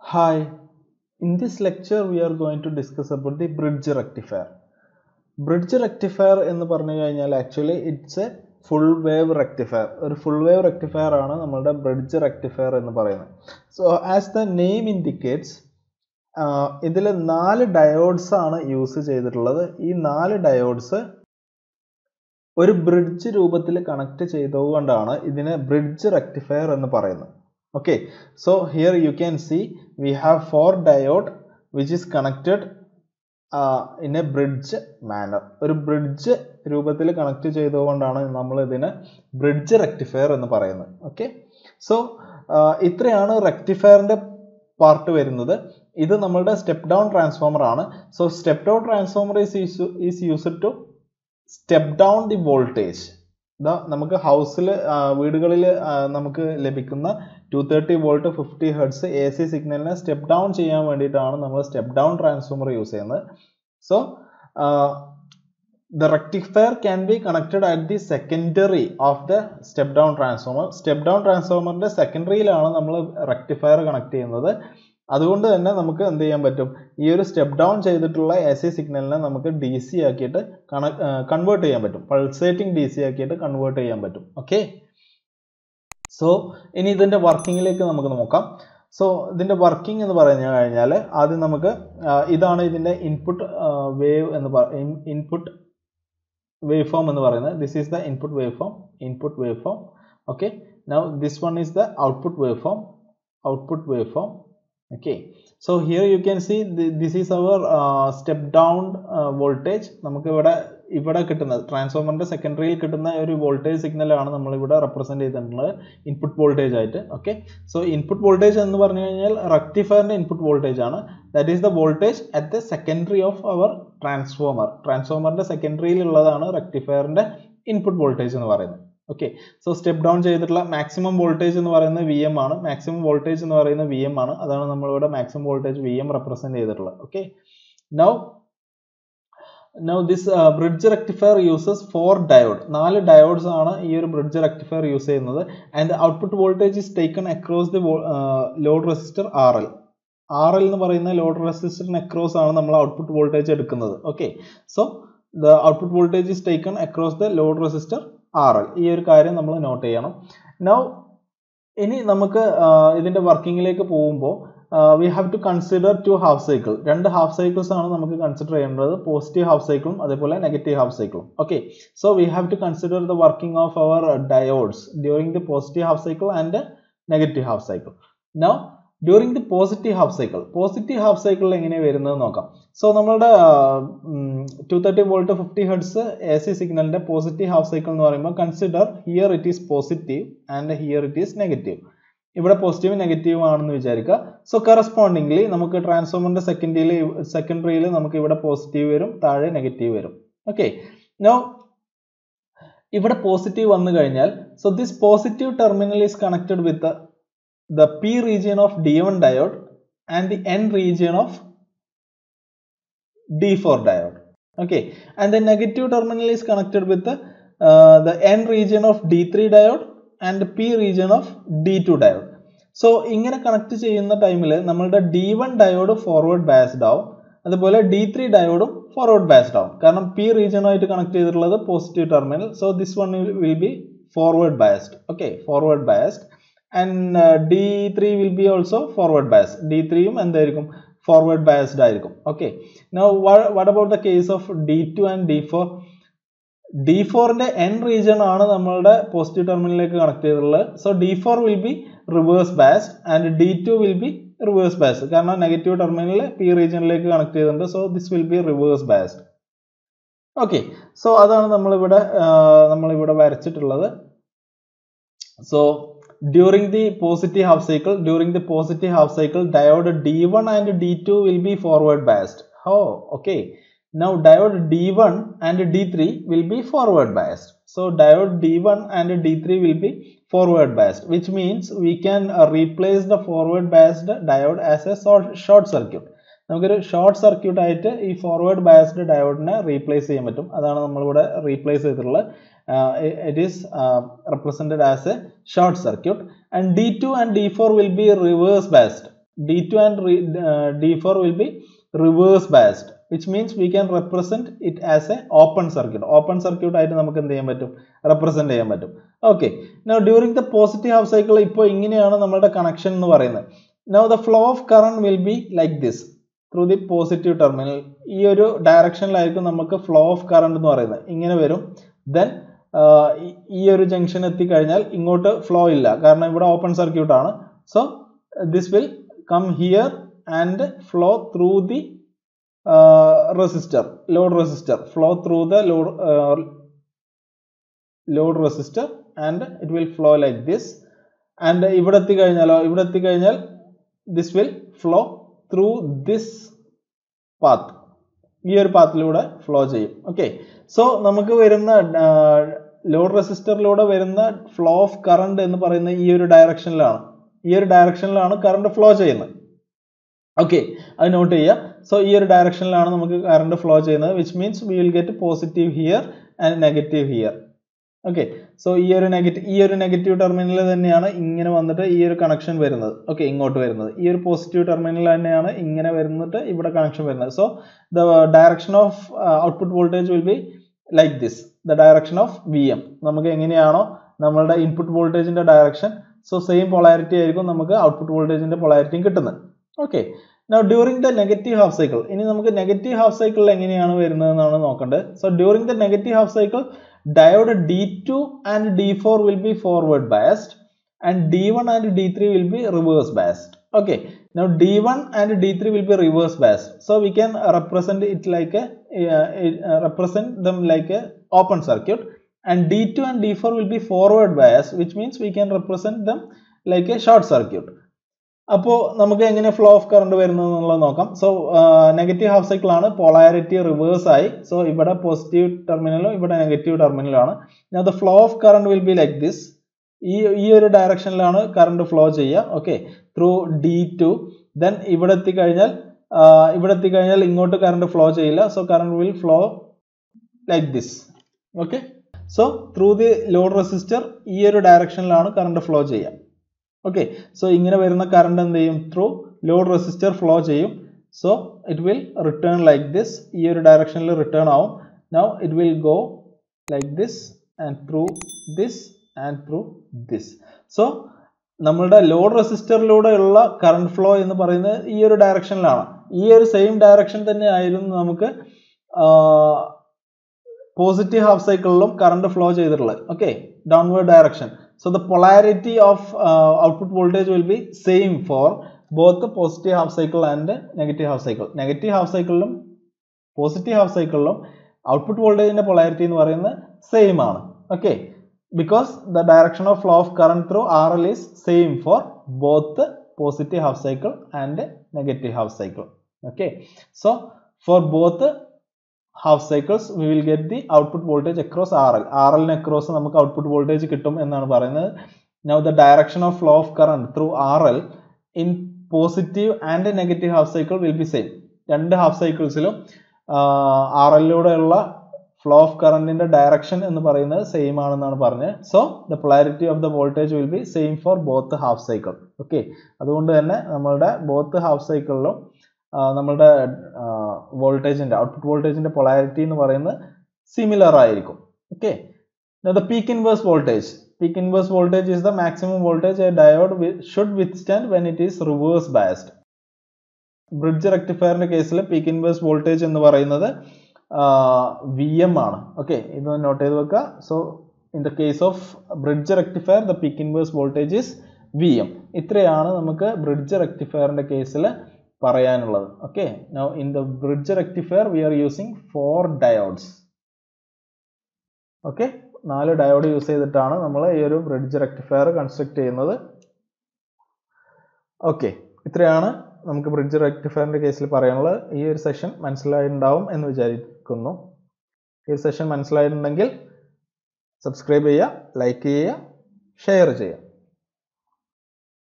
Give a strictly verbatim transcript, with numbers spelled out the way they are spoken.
Hi, in this lecture we are going to discuss about the bridge rectifier. Bridge rectifier എന്ന് പറഞ്ഞു കഴിഞ്ഞാൽ actually it's a full wave rectifier. ഒരു full wave rectifier ആണ് നമ്മുടെ bridge rectifier എന്ന് പറയുന്നത്. So as the name indicates, ഇതിൽ നാല് ഡയോഡ്സ് ആണ് യൂസ് ചെയ്തിട്ടുള്ളത്. ഈ നാല് ഡയോഡ്സ് ഒരു ബ്രിഡ്ജ് രൂപത്തിൽ കണക്ട് ചെയ്തുകൊണ്ടാണ് ഇതിനെ bridge rectifier എന്ന് പറയുന്നത്. Okay, so here you can see we have four diode which is connected uh, in a bridge manner. ഒരു ബ്രിഡ്ജ് രൂപത്തിൽ കണക്ട് ചെയ്തുകൊണ്ടാണ് നമ്മൾ ഇതിനെ bridge rectifier എന്ന് പറയുന്നത്. Okay, so uh, ഇത്രയാണ് റെക്ടിഫയറിന്റെ പാർട്ട് വരുന്നത്. ഇത് നമ്മളുടെ സ്റ്റെപ്പ് ഡൗൺ ട്രാൻസ്ഫോമർ ആണ്. So step down transformer is is used to step down the voltage. ഇതാ നമുക്ക് ഹൗസിൽ വീടുകളിൽ നമുക്ക് ലഭിക്കുന്ന two thirty volt fifty hertz A C സിഗ്നലിനെ സ്റ്റെപ്പ് ഡൗൺ ചെയ്യാൻ വേണ്ടിയിട്ടാണ് നമ്മൾ സ്റ്റെപ്പ് ഡൗൺ ട്രാൻസ്ഫോമർ യൂസ് ചെയ്യുന്നത്. So the rectifier can be connected at the secondary of the step down transformer. Step down transformer ന്റെ സെക്കൻഡറിയിലാണ് നമ്മൾ റെക്ടിഫയർ കണക്ട് ചെയ്യുന്നത്. അതുകൊണ്ട് തന്നെ നമുക്ക് എന്ത് ചെയ്യാൻ പറ്റും, ഈ ഒരു സ്റ്റെപ്പ് ഡൗൺ ചെയ്തിട്ടുള്ള എ സി സിഗ്നലിനെ നമുക്ക് ഡി സി ആക്കിയിട്ട് കൺവേർട്ട് ചെയ്യാൻ പറ്റും, പൾസേറ്റിംഗ് ഡി സി ആക്കിയിട്ട് കൺവേർട്ട് ചെയ്യാൻ പറ്റും. ഓക്കെ, സോ ഇനി ഇതിന്റെ വർക്കിങ്ങിലേക്ക് നമുക്ക് നോക്കാം. സോ ഇതിന്റെ വർക്കിംഗ് എന്ന് പറഞ്ഞു കഴിഞ്ഞാൽ ആദ്യം നമുക്ക് ഇതാണ് ഇതിന്റെ ഇൻപുട്ട് വേവ് എന്ന് ഇൻപുട്ട് waveform എന്ന് പറയുന്നത്. This is the input waveform, input waveform. Okay, now this one is the output waveform, output waveform. Okay, so here you can see the, this is our uh, step down uh, voltage. നമുക്ക് ഇവിടെ ഇവിടെ കിട്ടുന്ന ട്രാൻസ്ഫോമറിന്റെ സെക്കൻഡറിയിൽ കിട്ടുന്ന ഒരു voltage signal ആണ് നമ്മൾ ഇവിടെ represent ചെയ്തിട്ടുള്ളത് ഇൻപുട്ട് വോൾട്ടേജ് ആയിട്ട്. ഓക്കെ, സോ ഇൻപുട്ട് വോൾട്ടേജ് എന്ന് പറഞ്ഞു കഴിഞ്ഞാൽ റെക്ടിഫയറിന്റെ ഇൻപുട്ട് വോൾട്ടേജ് ആണ്. That is the voltage at the secondary of our transformer. ട്രാൻസ്ഫോമറിന്റെ സെക്കൻഡറിയിൽ ഉള്ളതാണ് റെക്ടിഫയറിന്റെ ഇൻപുട്ട് വോൾട്ടേജ് എന്ന് പറയുന്നത്. ഓക്കെ, സോ സ്റ്റെപ്പ് ഡൗൺ ചെയ്തിട്ടുള്ള മാക്സിമം വോൾട്ടേജ് എന്ന് പറയുന്നത് വി എം ആണ്. മാക്സിമം വോൾട്ടേജ് എന്ന് പറയുന്നത് വി എം ആണ്. അതാണ് നമ്മളിവിടെ maximum voltage V M represent ചെയ്തിട്ടുള്ളത്. Okay, now Now this uh, bridge rectifier uses four diode. നാല് ഡയോഡ്സ് ആണ് ഈ ഒരു ബ്രിഡ്ജ് റെക്ടിഫയർ യൂസ് ചെയ്യുന്നത്. And output voltage is taken across the load resistor R L. R L എന്ന് പറയുന്ന load റെസിസ്റ്ററിന് across ആണ് നമ്മൾ ഔട്ട്പുട്ട് വോൾട്ടേജ് എടുക്കുന്നത്. Okay, so the output voltage is taken across the load resistor R L. ഈ ഒരു കാര്യം നമ്മൾ നോട്ട് ചെയ്യണം. നൗ ഇനി നമുക്ക് ഇതിന്റെ വർക്കിങ്ങിലേക്ക് പോകുമ്പോൾ Uh, we have to consider two half cycle. രണ്ട് half cycles ആണ് നമുക്ക് കൺസിഡർ ചെയ്യേണ്ടത്, പോസിറ്റീവ് ഹാഫ് സൈക്കിളും അതേപോലെ നെഗറ്റീവ് ഹാഫ് സൈക്കിളും. Okay, so we have to consider the working of our diodes during the positive half cycle and negative half cycle. Now during the positive half cycle, positive half സൈക്കിളിൽ എങ്ങനെയാണ് വരുന്നത് നോക്കാം. So നമ്മളുടെ two thirty volt fifty hertz A C സിഗ്നലിന്റെ positive half cycle എന്ന് പറയുമ്പോൾ consider here it is positive and here it is negative. ഇവിടെ positive negative ആണെന്ന് വിചാരിക്കുക. സോ കറസ്പോണ്ടിംഗ്ലി നമുക്ക് ട്രാൻസ്ഫോമറിന്റെ സെക്കൻഡറിയിൽ സെക്കൻഡറിയിൽ നമുക്ക് ഇവിടെ പോസിറ്റീവ് വരും, താഴെ നെഗറ്റീവ് വരും. ഓക്കെ, നോ ഇവിടെ പോസിറ്റീവ് വന്നു കഴിഞ്ഞാൽ so this positive terminal is connected with the P region of D one diode and the N region of D four diode. Okay, and the negative terminal is connected with the N region of D three diode and P region of D two diode. So ഇങ്ങനെ connect ചെയ്യുന്ന ടൈമിൽ നമ്മളുടെ D one diode forward biased ആവും, അതുപോലെ D three ഡയോഡും forward biased ആവും. കാരണം P റീജിയനുമായിട്ട് connect ചെയ്തിട്ടുള്ളത് positive terminal. So this one will be forward biased. Okay, forward biased and D three will be also forward biased. D ത്രീയും എന്തായിരിക്കും, forward biased ആയിരിക്കും. Okay, now what about the case of D two and D four? D ഫോറിന്റെ N region ആണ് നമ്മളുടെ positive ടെർമിനലിലേക്ക് connect ചെയ്തിട്ടുള്ളത്. So D four will be reverse biased and D two will be reverse biased. കാരണം negative terminal P റീജിയനിലേക്ക് connect ചെയ്തിട്ടുണ്ട്. So this will be reverse biased. Okay, so അതാണ് നമ്മളിവിടെ നമ്മളിവിടെ വരച്ചിട്ടുള്ളത്. So during the positive half cycle during the positive half cycle diode D one and D two will be forward biased. Oh okay, now diode D one and D three will be forward biased. So diode D one and D three will be forward biased, which means we can uh, replace the forward biased diode as a short circuit. നമുക്കൊരു short circuit ആയിട്ട് ഈ forward biased ഡയോഡിനെ replace ചെയ്യാൻ പറ്റും. അതാണ് നമ്മളിവിടെ replace ചെയ്തിട്ടുള്ളത്. It is represented as a short circuit. And D two and D four will be reverse biased. D two and re, uh, D four will be reverse biased, which means we can represent it as a open circuit. Open circuit ആയിട്ട് നമുക്ക് എന്ത് ചെയ്യാൻ പറ്റും, represent ചെയ്യാൻ പറ്റും. Okay. Now during the positive half cycle, ഇപ്പോൾ ഇങ്ങനെയാണ് നമ്മുടെ കണക്ഷൻ എന്ന് പറയുന്നത്. Now the flow of current will be like this through the positive terminal. ഈ ഒരു ഡയറക്ഷനിലായിരിക്കും നമുക്ക് flow of current എന്ന് പറയുന്നത്. ഇങ്ങനെ വരും. Then ഈ ഒരു ജംഗ്ഷൻ എത്തിക്കഴിഞ്ഞാൽ ഇങ്ങോട്ട് ഫ്ലോ ഇല്ല, കാരണം ഇവിടെ ഓപ്പൺ സർക്യൂട്ട് ആണ്. So this will come here and flow through the resistor, load resistor, flow through the load load resistor and it will flow like this. And ഇവിടെ എത്തിക്കഴിഞ്ഞാലോ, ഇവിടെ എത്തിക്കഴിഞ്ഞാൽ this will flow through this path, ഈ ഒരു പാത്തിലൂടെ flow ചെയ്യും. Okay. So നമുക്ക് വരുന്ന ലോഡ് റെസിസ്റ്ററിലൂടെ വരുന്ന ഫ്ലോ ഓഫ് കറണ്ട് എന്ന് പറയുന്ന ഈ ഒരു ഡയറക്ഷനിലാണ്, ഈ ഒരു ഡയറക്ഷനിലാണ് കറണ്ട് ഫ്ലോ ചെയ്യുന്നത്. ഓക്കെ, അത് നോട്ട് ചെയ്യുക. സോ ഈ ഒരു ഡയറക്ഷനിലാണ് നമുക്ക് കറണ്ട് ഫ്ലോ ചെയ്യുന്നത്, which means we will get positive here and negative here. Okay. So ഈ ഒരു നെഗറ്റീവ് ഈ ഒരു നെഗറ്റീവ് ടെർമിനൽ തന്നെയാണ് ഇങ്ങനെ വന്നിട്ട് ഈ ഒരു കണക്ഷൻ വരുന്നത്. ഓക്കെ, ഇങ്ങോട്ട് വരുന്നത് ഈ ഒരു പോസിറ്റീവ് ടെർമിനൽ തന്നെയാണ് ഇങ്ങനെ വരുന്നിട്ട് ഇവിടെ കണക്ഷൻ വരുന്നത്. So the direction of output voltage will be like this, the direction of V M. നമുക്ക് എങ്ങനെയാണോ നമ്മളുടെ ഇൻപുട്ട് വോൾട്ടേജിന്റെ ഡയറക്ഷൻ, സോ സെയിം പൊളാരിറ്റി ആയിരിക്കും നമുക്ക് ഔട്ട്പുട്ട് വോൾട്ടേജിന്റെ പൊളാരിറ്റിയും കിട്ടുന്നത്. Okay. Now during the negative half cycle, ഇനി നമുക്ക് നെഗറ്റീവ് ഹാഫ് സൈക്കിളിൽ എങ്ങനെയാണ് വരുന്നതെന്നാണ് നോക്കേണ്ടത്. So during the negative half cycle, diode D two and D four will be forward biased and D one and D three will be reverse biased. Okay. Now D one and D three will be reverse biased. So we can represent it like a uh, uh, represent them like a open circuit, and D two and D four will be forward biased, which means we can represent them like a short circuit. അപ്പോൾ നമുക്ക് എങ്ങനെ flow of current വരുന്നത് എന്നുള്ളത് നോക്കാം. So negative half cycle ആണ്, polarity reverse ആയി. So ഇവിടെ positive ടെർമിനലും ഇവിടെ നെഗറ്റീവ് ടെർമിനലും ആണ്. Now the flow of current will be like this. ഈ ഈ ഒരു ഡയറക്ഷനിലാണ് കറണ്ട് ഫ്ലോ ചെയ്യുക. Okay, through D two. Then ഇവിടെ എത്തിക്കഴിഞ്ഞാൽ ഇവിടെ എത്തിക്കഴിഞ്ഞാൽ ഇങ്ങോട്ട് കറണ്ട് ഫ്ലോ ചെയ്യില്ല. So current will flow like this. Okay. So through the load resistor ഈ ഒരു ഡയറക്ഷനിലാണ് കറണ്ട് ഫ്ലോ ചെയ്യുക. ഓക്കെ. സോ ഇങ്ങനെ വരുന്ന കറണ്ട് എന്ത് ചെയ്യും, ത്രൂ ലോഡ് റെസിസ്റ്റർ ഫ്ലോ ചെയ്യും. So it will return like this, ഈ ഒരു ഡയറക്ഷനിൽ റിട്ടേൺ ആവും. Now it will go like this and through this and through this. So നമ്മളുടെ ലോഡ് റെസിസ്റ്ററിലൂടെയുള്ള കറണ്ട് ഫ്ലോ എന്ന് പറയുന്നത് ഈ ഒരു ഡയറക്ഷനിലാണ്. ഈ ഒരു സെയിം ഡയറക്ഷൻ തന്നെ ആയിരുന്നു നമുക്ക് പോസിറ്റീവ് ഹാഫ് സൈക്കിളിലും കറണ്ട് ഫ്ലോ ചെയ്തിട്ടുള്ളത്. Okay, downward direction. So the polarity of uh, output voltage will be same for both the positive half cycle and the negative half cycle. Negative half cycle lum positive half cycle lum output voltage inde polarity ennu parayunna same aanu. Okay, because the direction of flow of current through R L is same for both the positive half cycle and the negative half cycle. Okay, so for both the half cycles we will get the output voltage across R L. R L ne across നമുക്ക് output voltage കിട്ടും എന്നാണ് പറയുന്നത്. Now the direction of flow of current through R L in positive and negative half cycle will be same. രണ്ട് half cyclesലും R L ലൂടെയുള്ള flow of current ന്റെ direction എന്ന് പറയുന്നത് same ആണെന്നാണ് പറഞ്ഞത്. So the polarity of the voltage will be same for both the half cycle. Okay, അതുകൊണ്ട് തന്നെ നമ്മളുടെ both half cycleലും നമ്മളുടെ വോൾട്ടേജിന്റെ ഔട്ട്പുട്ട് വോൾട്ടേജിന്റെ പൊളാരിറ്റി എന്ന് പറയുന്നത് സിമിലർ ആയിരിക്കും. Okay. Now the peak inverse voltage. Peak inverse voltage is the maximum voltage a diode should withstand when it is reverse biased. Bridge റെക്ടിഫയറിന്റെ കേസിൽ പീക്ക് ഇൻവേഴ്സ് വോൾട്ടേജ് എന്ന് പറയുന്നത് വി എം ആണ്. Okay, ഇത് note ചെയ്ത് വെക്കുക. So in the case of bridge rectifier the peak inverse voltage is V M. ഇത്രയാണ് നമുക്ക് ബ്രിഡ്ജ് റെക്ടിഫയറിന്റെ കേസിൽ പറയാനുള്ളത്. Okay. Now in the bridge rectifier we are using four diodes. Okay, നാല് ഡയോഡ് യൂസ് ചെയ്തിട്ടാണ് നമ്മൾ ഈ ഒരു ബ്രിഡ്ജ് റെക്ടിഫയർ കൺസ്ട്രക്ട് ചെയ്യുന്നത്. ഓക്കെ, ഇത്രയാണ് നമുക്ക് ബ്രിഡ്ജ് റെക്ടിഫയറിന്റെ കേസിൽ പറയാനുള്ളത്. ഈ ഒരു സെഷൻ മനസ്സിലായിട്ടുണ്ടാവും എന്ന് വിചാരിക്കുന്നു. ഈ ഒരു സെഷൻ മനസ്സിലായിട്ടുണ്ടെങ്കിൽ സബ്സ്ക്രൈബ് ചെയ്യുക, ലൈക്ക് ചെയ്യുക, ഷെയർ ചെയ്യുക.